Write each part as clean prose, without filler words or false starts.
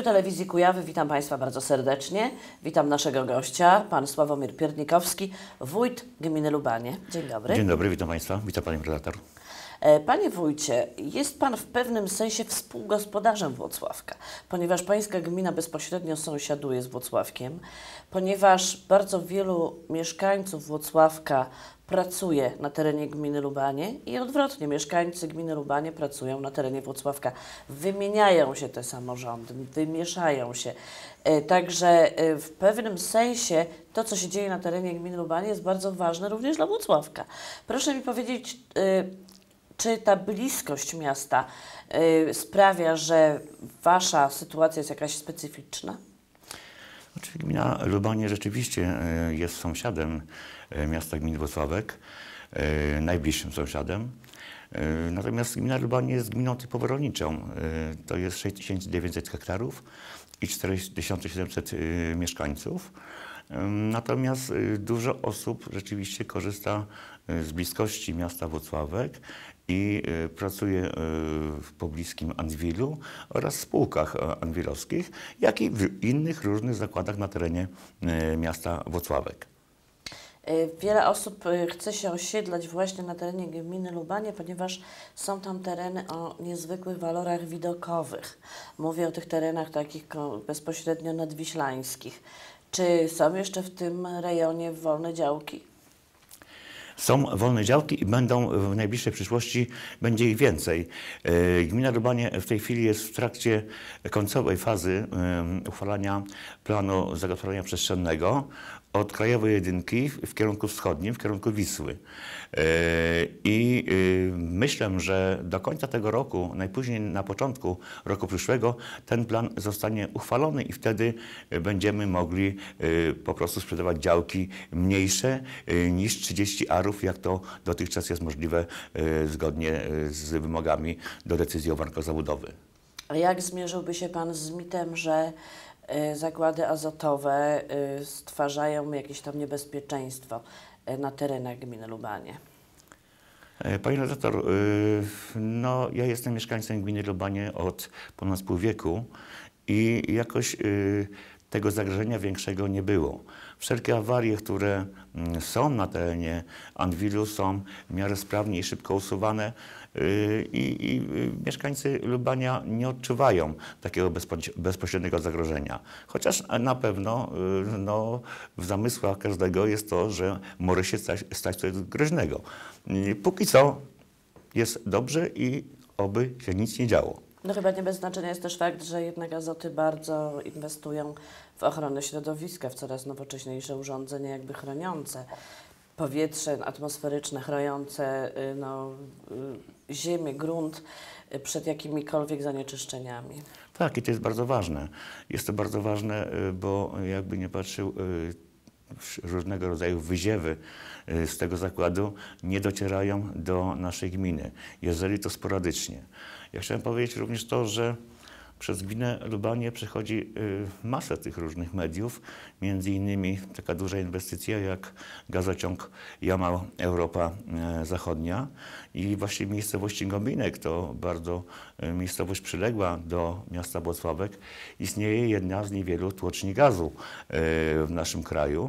Telewizji Kujawy witam Państwa bardzo serdecznie. Witam naszego gościa, pan Sławomir Piernikowski, wójt gminy Lubanie. Dzień dobry. Dzień dobry, witam Państwa, witam Panią redaktor. Panie wójcie, jest Pan w pewnym sensie współgospodarzem Włocławka, ponieważ Pańska gmina bezpośrednio sąsiaduje z Włocławkiem, ponieważ bardzo wielu mieszkańców Włocławka pracuje na terenie gminy Lubanie i odwrotnie, mieszkańcy gminy Lubanie pracują na terenie Włocławka. Wymieniają się te samorządy, wymieszają się. Także w pewnym sensie to, co się dzieje na terenie gminy Lubanie, jest bardzo ważne również dla Włocławka. Proszę mi powiedzieć, czy ta bliskość miasta sprawia, że Wasza sytuacja jest jakaś specyficzna? Znaczy, gmina Lubanie rzeczywiście jest sąsiadem miasta gminy Włocławek, najbliższym sąsiadem. Natomiast gmina Lubanie jest gminą typowo rolniczą. To jest 6900 hektarów i 4700 mieszkańców. Natomiast dużo osób rzeczywiście korzysta z bliskości miasta Włocławek i pracuje w pobliskim Anwilu oraz spółkach anwilowskich, jak i w innych różnych zakładach na terenie miasta Włocławek. Wiele osób chce się osiedlać właśnie na terenie gminy Lubanie, ponieważ są tam tereny o niezwykłych walorach widokowych. Mówię o tych terenach takich bezpośrednio nadwiślańskich. Czy są jeszcze w tym rejonie wolne działki? Są wolne działki i będą w najbliższej przyszłości, będzie ich więcej. Gmina Lubanie w tej chwili jest w trakcie końcowej fazy uchwalania planu zagospodarowania przestrzennego od Krajowej Jedynki w kierunku wschodnim, w kierunku Wisły. I myślę, że do końca tego roku, najpóźniej na początku roku przyszłego, ten plan zostanie uchwalony i wtedy będziemy mogli po prostu sprzedawać działki mniejsze niż 30 arów, jak to dotychczas jest możliwe zgodnie z wymogami do decyzji o warunkach zabudowy. A jak zmierzyłby się Pan z mitem, że zakłady azotowe stwarzają jakieś tam niebezpieczeństwo na terenach gminy Lubanie? Panie redaktor, no, ja jestem mieszkańcem gminy Lubanie od ponad pół wieku i jakoś tego zagrożenia większego nie było. Wszelkie awarie, które są na terenie Anwilu, są w miarę sprawnie i szybko usuwane i mieszkańcy Lubania nie odczuwają takiego bezpośredniego zagrożenia. Chociaż na pewno no, w zamysłach każdego jest to, że może się stać coś groźnego. Póki co jest dobrze i oby się nic nie działo. No chyba nie bez znaczenia jest też fakt, że jednak Azoty bardzo inwestują w ochronę środowiska, w coraz nowocześniejsze urządzenia jakby chroniące powietrze atmosferyczne, chroniące ziemię, grunt przed jakimikolwiek zanieczyszczeniami. Tak, i to jest bardzo ważne. Jest to bardzo ważne, bo jakby nie patrzył, różnego rodzaju wyziewy z tego zakładu nie docierają do naszej gminy, jeżeli to sporadycznie. Ja chciałem powiedzieć również to, że przez gminę Lubanie przechodzi masę tych różnych mediów, między innymi taka duża inwestycja jak gazociąg Jamał-Europa Zachodnia i właśnie miejscowości Gominek, to bardzo miejscowość przyległa do miasta Włocławek, istnieje jedna z niewielu tłoczni gazu w naszym kraju.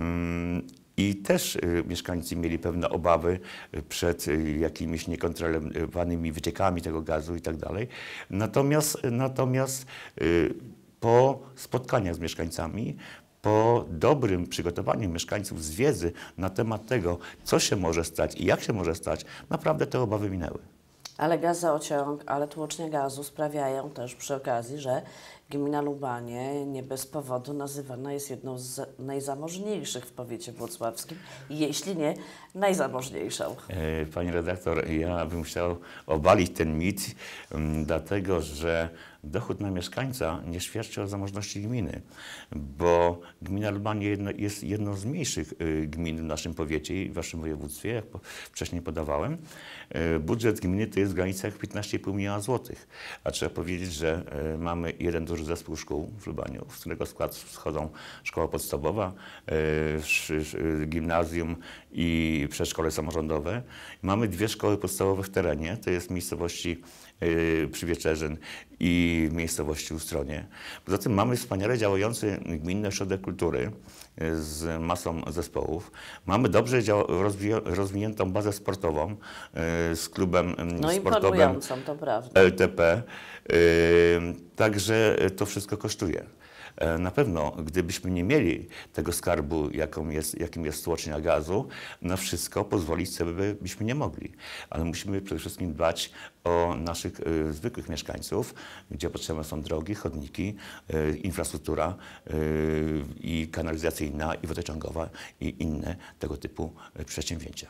I też mieszkańcy mieli pewne obawy przed jakimiś niekontrolowanymi wyciekami tego gazu i tak dalej. Natomiast po spotkaniach z mieszkańcami, po dobrym przygotowaniu mieszkańców z wiedzy na temat tego, co się może stać i jak się może stać, naprawdę te obawy minęły. Ale gazociąg, ale tłocznia gazu sprawiają też przy okazji, że gmina Lubanie nie bez powodu nazywana jest jedną z najzamożniejszych w powiecie włocławskim, jeśli nie najzamożniejszą. Pani redaktor, ja bym chciał obalić ten mit, dlatego że dochód na mieszkańca nie świadczy o zamożności gminy, bo gmina Lubanie jest jedną z mniejszych gmin w naszym powiecie i w waszym województwie, jak wcześniej podawałem. Budżet gminy to jest w granicach 15,5 miliona złotych, a trzeba powiedzieć, że mamy jeden duży zespół szkół w Lubaniu, z którego skład wchodzą szkoła podstawowa, gimnazjum i przedszkole samorządowe. Mamy dwie szkoły podstawowe w terenie, to jest w miejscowości Przywieczerzyn i miejscowości Ustronie. Poza tym mamy wspaniale działający Gminny Ośrodek Kultury z masą zespołów. Mamy dobrze rozwiniętą bazę sportową z klubem No sportowym imponującą, to prawda. LTP. Także to wszystko kosztuje. Na pewno, gdybyśmy nie mieli tego skarbu, jakim jest stłocznia gazu, na wszystko pozwolić sobie byśmy nie mogli. Ale musimy przede wszystkim dbać o naszych zwykłych mieszkańców, gdzie potrzebne są drogi, chodniki, infrastruktura i kanalizacyjna, i wodociągowa, i inne tego typu przedsięwzięcia.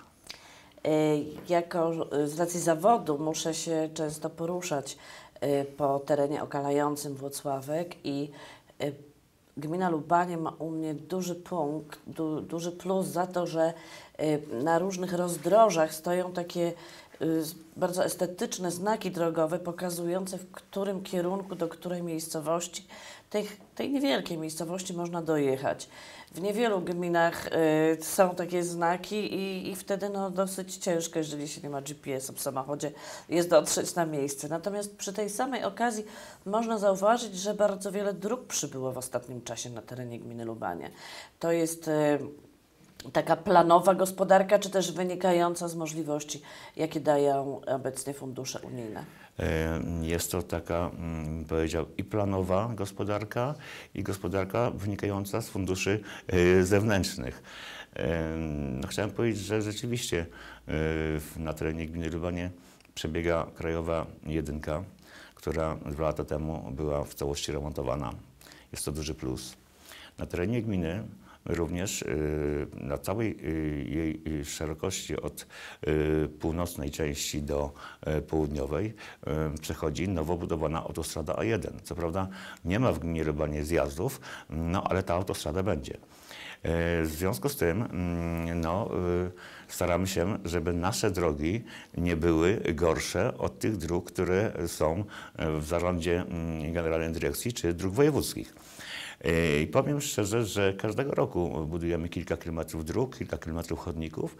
Z racji zawodu muszę się często poruszać po terenie okalającym Włocławek i gmina Lubanie ma u mnie duży punkt, duży plus za to, że na różnych rozdrożach stoją takie bardzo estetyczne znaki drogowe pokazujące, w którym kierunku, do której miejscowości, tej niewielkiej miejscowości można dojechać. W niewielu gminach są takie znaki i wtedy no, dosyć ciężko, jeżeli się nie ma GPS-a w samochodzie, jest dotrzeć na miejsce. Natomiast przy tej samej okazji można zauważyć, że bardzo wiele dróg przybyło w ostatnim czasie na terenie gminy Lubanie. To jest taka planowa gospodarka, czy też wynikająca z możliwości, jakie dają obecnie fundusze unijne? Jest to taka, powiedział, i planowa gospodarka, i gospodarka wynikająca z funduszy zewnętrznych. No, chciałem powiedzieć, że rzeczywiście na terenie gminy Lubanie przebiega krajowa jedynka, która 2 lata temu była w całości remontowana. Jest to duży plus. Na terenie gminy również na całej jej szerokości od północnej części do południowej przechodzi nowo budowana autostrada A1. Co prawda nie ma w gminie Lubanie zjazdów, no ale ta autostrada będzie. W związku z tym no, staramy się, żeby nasze drogi nie były gorsze od tych dróg, które są w zarządzie Generalnej Dyrekcji czy dróg wojewódzkich. I powiem szczerze, że każdego roku budujemy kilka kilometrów dróg, kilka kilometrów chodników.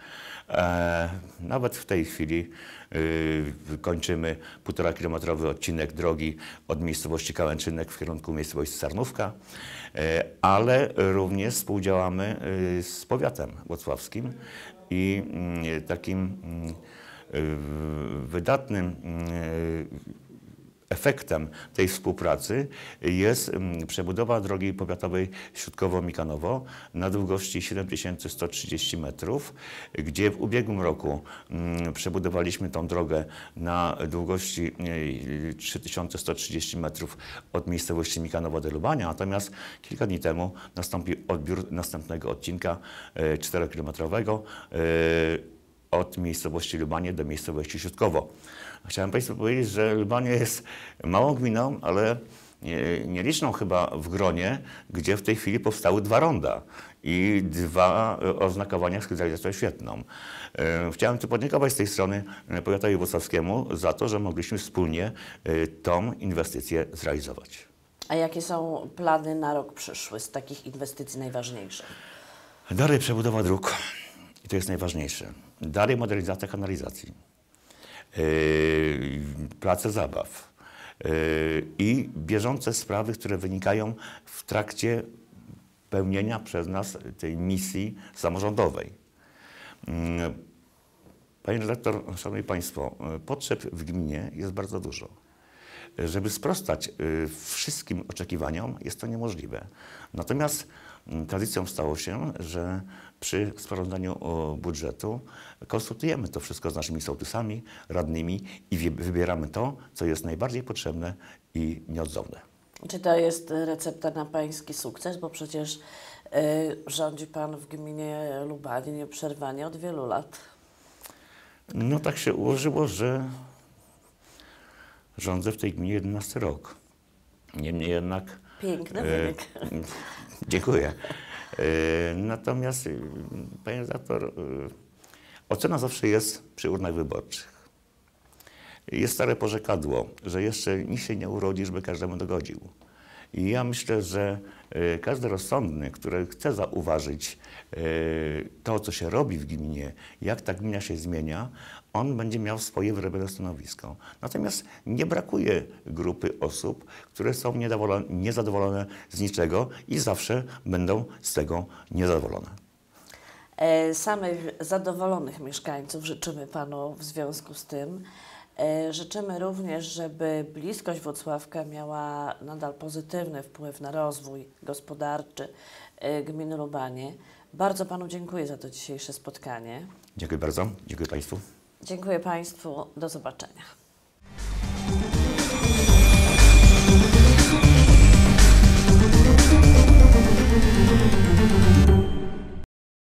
Nawet w tej chwili kończymy 1,5-kilometrowy odcinek drogi od miejscowości Kałęczynek w kierunku miejscowości Sarnówka, ale również współdziałamy z powiatem włocławskim i takim wydatnym efektem tej współpracy jest przebudowa drogi powiatowej Śródkowo-Mikanowo na długości 7130 metrów, gdzie w ubiegłym roku przebudowaliśmy tą drogę na długości 3130 metrów od miejscowości Mikanowo do Lubania, natomiast kilka dni temu nastąpił odbiór następnego odcinka 4-kilometrowego od miejscowości Lubanie do miejscowości Śródkowo. Chciałem Państwu powiedzieć, że Lubanie jest małą gminą, ale nieliczną chyba w gronie, gdzie w tej chwili powstały 2 ronda i 2 oznakowania z sygnalizacją świetną. Chciałem tu podziękować z tej strony powiatowi włocławskiemu za to, że mogliśmy wspólnie tą inwestycję zrealizować. A jakie są plany na rok przyszły z takich inwestycji najważniejszych? Dalej przebudowa dróg i to jest najważniejsze. Dalej modernizacja kanalizacji. Place zabaw i bieżące sprawy, które wynikają w trakcie pełnienia przez nas tej misji samorządowej. Panie redaktor, szanowni Państwo, potrzeb w gminie jest bardzo dużo. Żeby sprostać wszystkim oczekiwaniom, jest to niemożliwe. Natomiast tradycją stało się, że przy sporządzaniu budżetu konsultujemy to wszystko z naszymi sołtysami, radnymi i wybieramy to, co jest najbardziej potrzebne i nieodzowne. Czy to jest recepta na pański sukces? Bo przecież rządzi pan w gminie Lubanie nieprzerwanie od wielu lat. No tak się ułożyło, że rządzę w tej gminie 11 rok. Niemniej jednak... Piękny wynik. Dziękuję. Natomiast, panie redaktor, ocena zawsze jest przy urnach wyborczych. Jest stare porzekadło, że jeszcze nikt się nie urodzi, żeby każdemu dogodził. I ja myślę, że każdy rozsądny, który chce zauważyć to, co się robi w gminie, jak ta gmina się zmienia, on będzie miał swoje wyrobione stanowisko. Natomiast nie brakuje grupy osób, które są niezadowolone z niczego i zawsze będą z tego niezadowolone. Samych zadowolonych mieszkańców życzymy Panu w związku z tym. Życzymy również, żeby bliskość Włocławka miała nadal pozytywny wpływ na rozwój gospodarczy gminy Lubanie. Bardzo Panu dziękuję za to dzisiejsze spotkanie. Dziękuję bardzo. Dziękuję Państwu. Dziękuję Państwu. Do zobaczenia.